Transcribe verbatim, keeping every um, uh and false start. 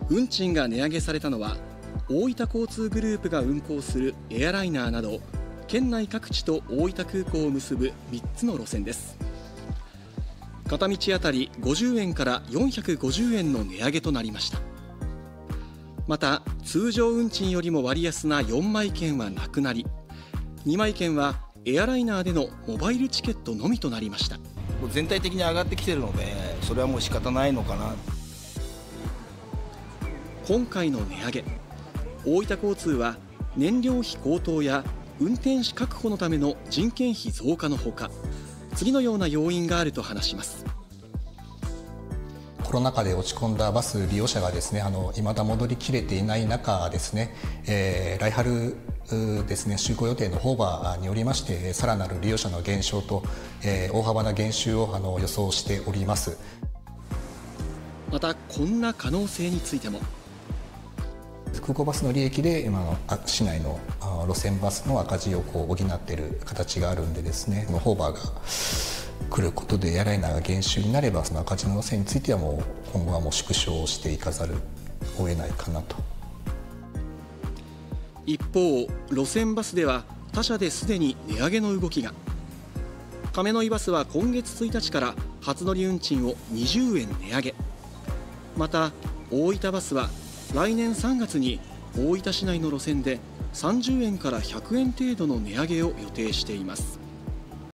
運賃が値上げされたのは、大分交通グループが運行するエアライナーなど県内各地と大分空港を結ぶみっつの路線です。片道あたりごじゅうえんからよんひゃくごじゅうえんの値上げとなりました。また通常運賃よりも割安なよんまい券はなくなり、にまい券はエアライナーでのモバイルチケットのみとなりました。 全体的に上がってきているので、それはもう仕方ないのかな。 今回の値上げ、大分交通は燃料費高騰や運転手確保のための人件費増加のほか、次のような要因があると話します。 コロナ禍で落ち込んだバス利用者がですね、あの未だ戻りきれていない中ですね、えー、来春ですね、就航予定のホーバーによりましてさらなる利用者の減少と、えー、大幅な減収をあの予想しております。 またこんな可能性についても、 空港バスの利益で今の市内の路線バスの赤字をこう補っている形があるんでですね、ホーバーが来ることでエアライナーが減収になれば、その赤字の路線についてはもう今後はもう縮小していかざるを得ないかなと。 一方、路線バスでは他社ですでに値上げの動きが。亀の井バスは今月ついたちから初乗り運賃をにじゅうえん値上げ。また大分バスは来年さんがつに大分市内の路線でさんじゅうえんからひゃくえん程度の値上げを予定しています。